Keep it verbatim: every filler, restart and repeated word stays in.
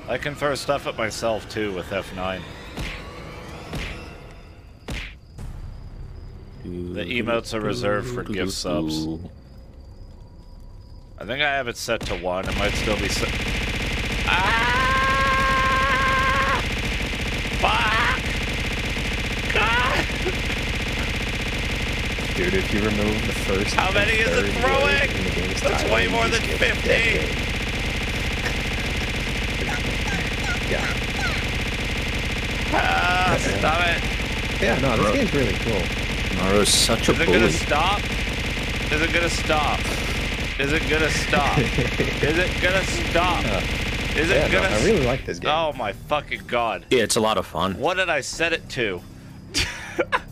I can throw stuff at myself too with F nine. The emotes are reserved for gift subs. I think I have it set to one. It might still be set. Ah! Fuck! God! Dude, if you remove the first. How many is it throwing? That's way more than fifty! Yeah. Ah, stop it! Yeah, no, this game's really cool. Maro's such a Is it bully. gonna stop? Is it gonna stop? Is it gonna stop? Is it gonna stop? Is it yeah, gonna? No, I really like this game. Oh my fucking god! Yeah, it's a lot of fun. What did I set it to?